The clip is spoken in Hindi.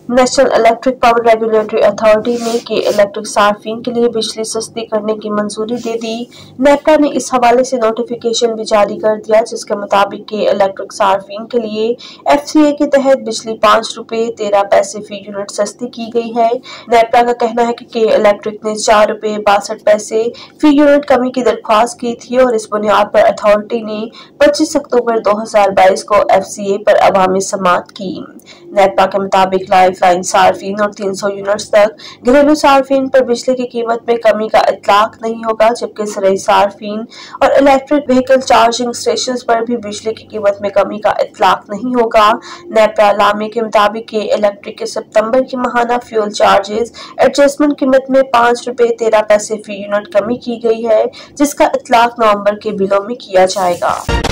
National electric power regulatory authority ने के इलेक्ट्रिक सार्फिन के लिए बिजली सस्ती करने की मंजूरी दे दी। नेपरा ने इस हवाले से नोटिफिकेशन भी जारी कर दिया, जिसके मुताबिक के इलेक्ट्रिक सार्फिन के लिए FCA के तहत बिजली 5 रुपए 13 पैसे फी यूनिट सस्ती की गई है। नेपरा का कहना है कि इलेक्ट्रिक ने 4 रुपए 62 पैसे फी यूनिट कमी की दरख्वास्त की थी और इस बुनियाद पर अथॉरिटी ने 25 अक्टूबर 2022 को FCA पर अवामी समाअत की। नेपरा के मुताबिक लाइफलाइन सार्फिन और 300 यूनिट्स तक घरेलू सार्फिन पर बिजली की कीमत में कमी का इतलाक नहीं होगा, जबकि सराई सार्फिन और इलेक्ट्रिक व्हीकल चार्जिंग स्टेशन पर भी बिजली की कीमत में कमी का इतलाक नहीं होगा। नेपरा लामे के मुताबिक इलेक्ट्रिक के सितंबर की माहाना फ्यूल चार्जेस एडजस्टमेंट कीमत में 5 रुपए 13 पैसे फी यूनिट कमी की गई है, जिसका इतलाक नवंबर के बिलों में किया जाएगा।